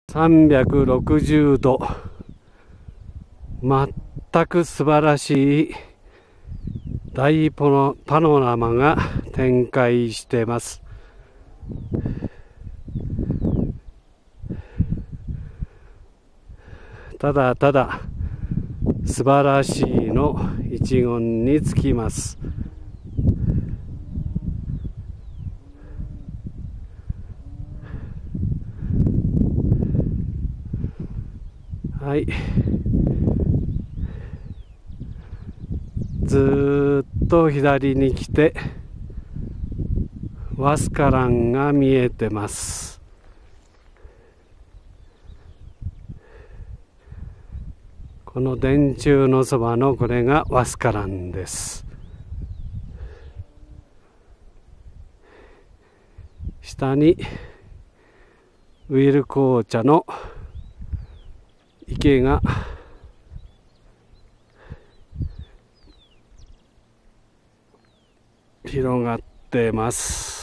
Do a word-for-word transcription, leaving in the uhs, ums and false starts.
さんびゃくろくじゅうど、全く素晴らしい大パノラマが展開しています。ただただ素晴らしいの一言につきます。はい、ずーっと左に来てワスカランが見えてます。この電柱のそばのこれがワスカランです。下にウィル紅茶の池が広がっています。